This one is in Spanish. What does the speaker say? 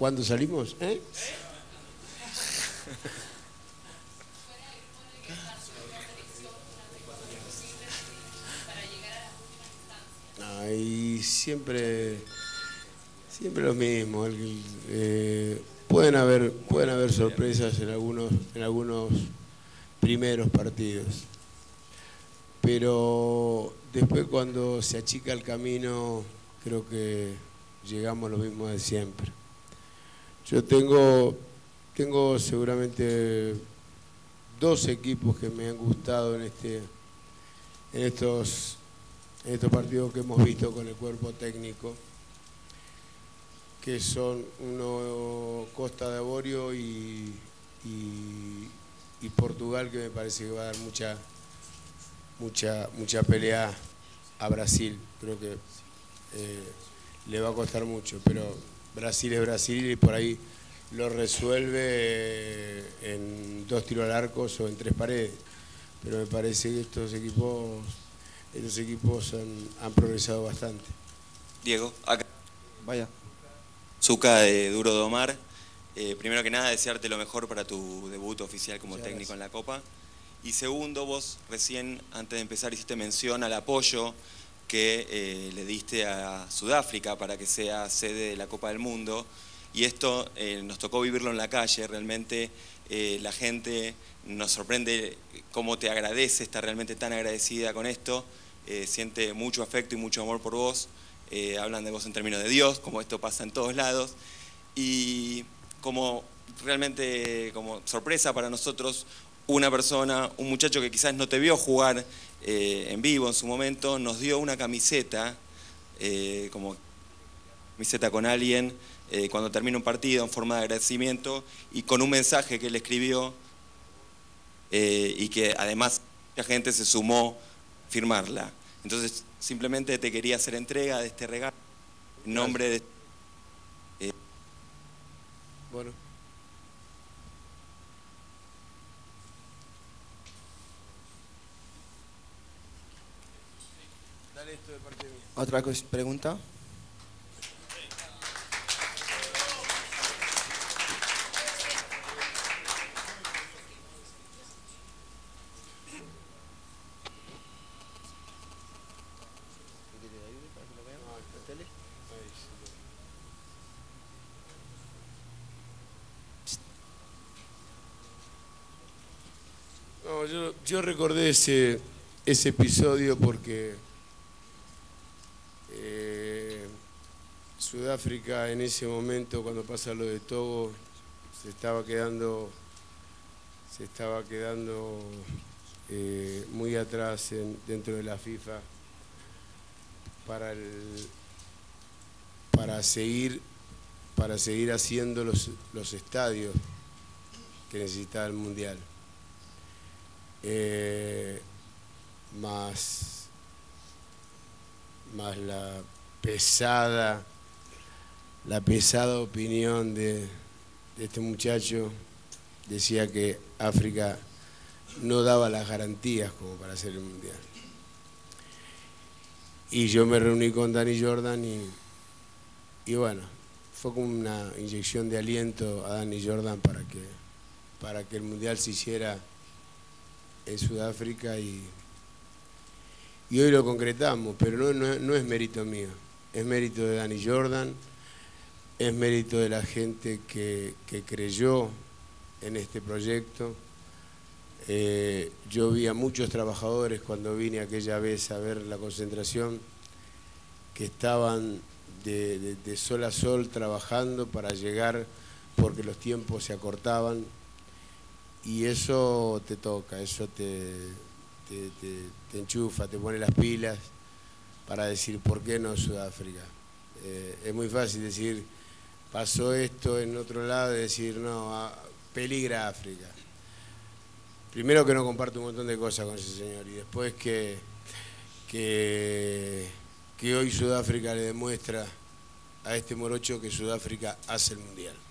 ¿Cuándo salimos? Y siempre lo mismo. Pueden haber sorpresas en algunos primeros partidos, pero después cuando se achica el camino creo que llegamos a lo mismo de siempre. Yo tengo seguramente 2 equipos que me han gustado en estos partidos que hemos visto con el cuerpo técnico, que son uno Costa de Avorio y Portugal, que me parece que va a dar mucha pelea a Brasil. Creo que le va a costar mucho, pero Brasil es Brasil y por ahí lo resuelve en 2 tiros al arco o en 3 paredes. Pero me parece que estos equipos han progresado bastante. Diego, acá. Vaya. Zucca de Duro de Domar. Primero que nada, desearte lo mejor para tu debut oficial como técnico en la Copa. Y segundo, vos recién, antes de empezar, hiciste mención al apoyo que le diste a Sudáfrica para que sea sede de la Copa del Mundo. Y esto nos tocó vivirlo en la calle. Realmente la gente nos sorprende cómo te agradece, está realmente tan agradecida con esto. Siente mucho afecto y mucho amor por vos. Hablan de vos en términos de Dios, como esto pasa en todos lados. Y como realmente como sorpresa para nosotros, un muchacho que quizás no te vio jugar en vivo en su momento, nos dio una camiseta, como camiseta con alguien, cuando termina un partido en forma de agradecimiento y con un mensaje que él escribió y que además mucha gente se sumó a firmarla. Entonces simplemente te quería hacer entrega de este regalo en nombre de... Bueno. Dale esto de parte mía. ¿Otra pregunta? No, yo recordé ese episodio porque Sudáfrica en ese momento, cuando pasa lo de Togo, se estaba quedando muy atrás dentro de la FIFA para seguir haciendo los estadios que necesitaba el Mundial. Más la pesada opinión de este muchacho, decía que África no daba las garantías como para hacer el Mundial. Y yo me reuní con Danny Jordan y bueno, fue como una inyección de aliento a Danny Jordan para que el Mundial se hiciera en Sudáfrica y hoy lo concretamos, pero no es mérito mío, es mérito de Danny Jordan, es mérito de la gente que creyó en este proyecto. Yo vi a muchos trabajadores cuando vine aquella vez a ver la concentración que estaban de sol a sol trabajando para llegar porque los tiempos se acortaban y eso te toca, eso te enchufa, te pone las pilas para decir por qué no Sudáfrica. Es muy fácil decir pasó esto en otro lado y decir no, peligra África. Primero que no comparto un montón de cosas con ese señor y después que hoy Sudáfrica le demuestra a este morocho que Sudáfrica hace el Mundial.